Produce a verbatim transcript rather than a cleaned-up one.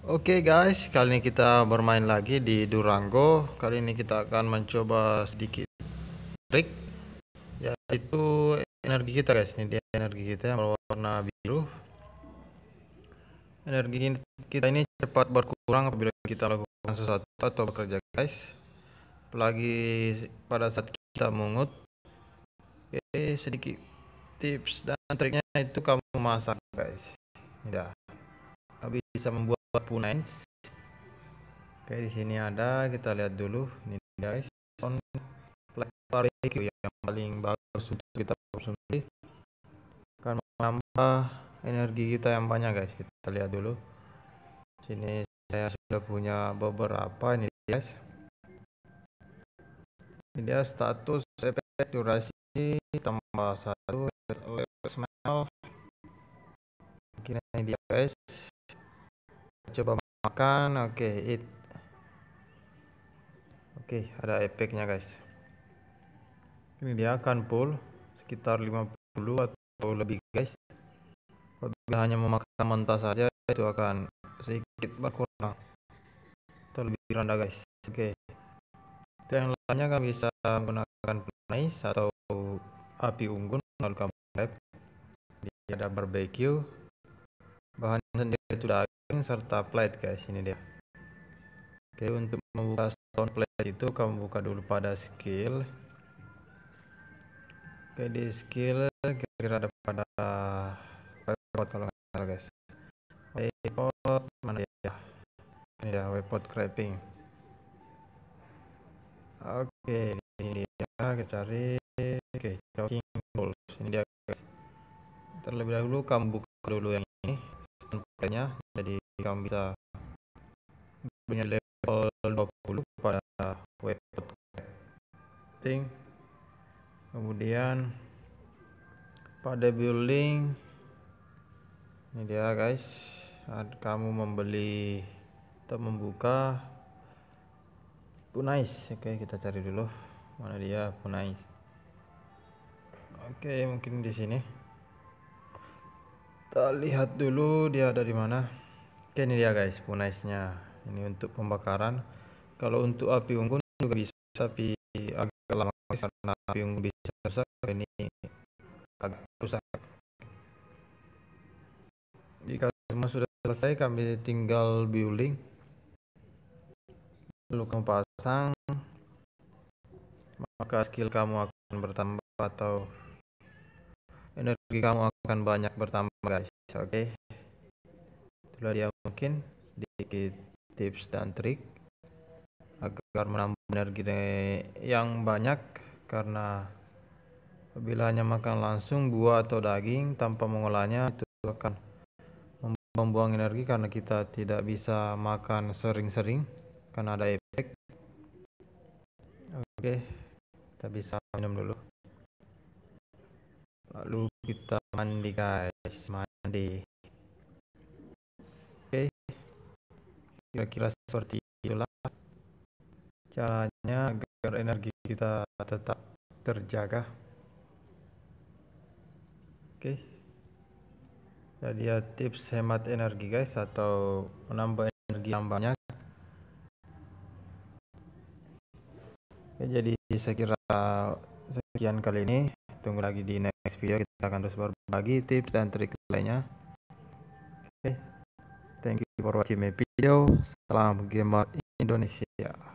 Oke guys, kali ini kita bermain lagi di Durango. Kali ini kita akan mencoba sedikit trik, yaitu energi kita guys. Ini dia energi kita yang berwarna biru. Energi kita ini cepat berkurang apabila kita lakukan sesuatu atau bekerja guys. Apalagi pada saat kita mengut. Oke, sedikit tips dan triknya itu kamu masak guys. Ya, kamu bisa membuat punaise. Oke, di sini ada, kita lihat dulu. Ini guys, on barbecue yang paling bagus untuk kita konsumsi, akan menambah energi kita yang banyak guys. Kita lihat dulu. Sini saya sudah punya beberapa ini guys. Ini dia status, efek, durasi, tambah satu, smell. Mungkin ini dia guys. Coba makan, oke, okay, eat. Oke, okay, ada efeknya guys. Ini dia akan full sekitar lima puluh atau lebih guys. Apabila hanya memakan mentah saja itu akan sedikit berkurang atau lebih rendah guys. Oke, itu yang lainnya kami bisa menggunakan punaise atau api unggun, lalu kamu lihat ada barbecue, bahan sendiri itu daging serta plate guys. Ini dia. Oke, untuk membuka stone plate itu kamu buka dulu pada skill. Oke, di skill kira-kira ada pada waypod kalau nggak salah guys. Waypod mana ya? Ini ya, waypod crafting. Oke, ini dia, kita cari. Oke, jogging tools. Ini dia guys. Terlebih dahulu kamu buka dulu yang ini sampelnya, jadi kamu bisa punya level dua puluh pada waypod crafting. Kemudian pada building, ini dia guys, kamu membeli atau membuka punaise. Oke, kita cari dulu mana dia punaise. Oke, mungkin di sini kita lihat dulu dia ada di mana. Oke, ini dia guys punaise-nya. Ini untuk pembakaran. Kalau untuk api unggun juga bisa, tapi agak lama karena api unggun bisa rusak. Ini agak rusak. Jika semua sudah selesai, kami tinggal building. Lalu kamu pasang, maka skill kamu akan bertambah atau energi kamu akan banyak bertambah guys. Oke, itulah dia mungkin sedikit tips dan trik agar menambah energi yang banyak, karena apabila hanya makan langsung buah atau daging tanpa mengolahnya itu akan membuang energi, karena kita tidak bisa makan sering-sering karena ada efek. Oke, kita bisa minum dulu, lalu kita mandi guys, mandi. Oke, kira-kira seperti itulah caranya agar energi kita tetap terjaga. Oke, jadi ya tips hemat energi guys, atau menambah energi yang banyak. Oke, jadi saya kira sekian kali ini. Tunggu lagi di next video, kita akan terus berbagi tips dan trik lainnya. Oke, thank you for watching my video. Salam gamer Indonesia.